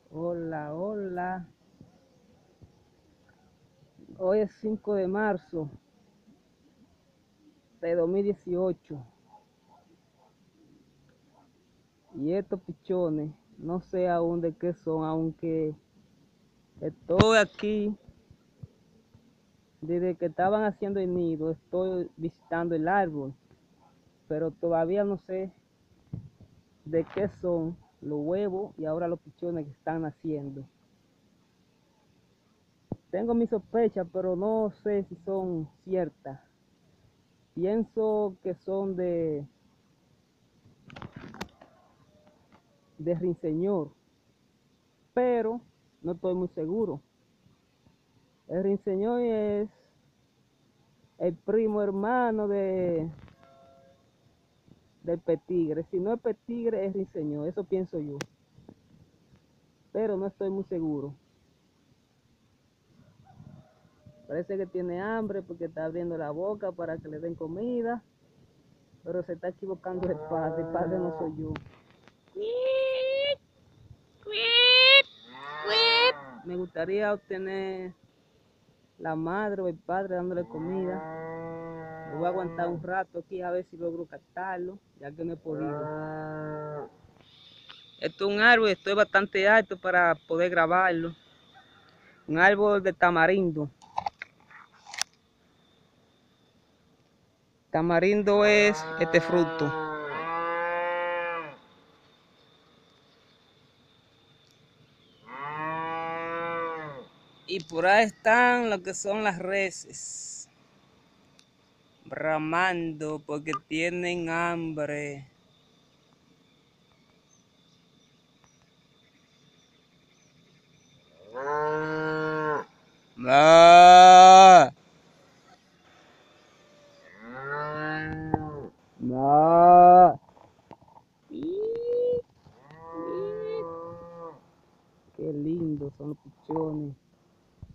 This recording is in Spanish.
Hola, hola. Hoy es 5 de marzo de 2018 y estos pichones no sé aún de qué son, aunque estoy aquí desde que estaban haciendo el nido, estoy visitando el árbol, pero todavía no sé de qué son los huevos y ahora los pichones que están naciendo. Tengo mis sospechas, pero no sé si son ciertas. Pienso que son de Rinseñor, pero no estoy muy seguro. El Rinseñor es el primo hermano del Petigre. Si no es Petigre, es Rinseñor. Eso pienso yo. Pero no estoy muy seguro. Parece que tiene hambre porque está abriendo la boca para que le den comida. Pero se está equivocando el padre. El padre no soy yo. Me gustaría obtener la madre o el padre dándole comida. Me voy a aguantar un rato aquí a ver si logro captarlo, ya que no he podido. Esto es un árbol, estoy bastante alto para poder grabarlo. Un árbol de tamarindo. Tamarindo es este fruto. Y por ahí están lo que son las reses, bramando porque tienen hambre. Ah.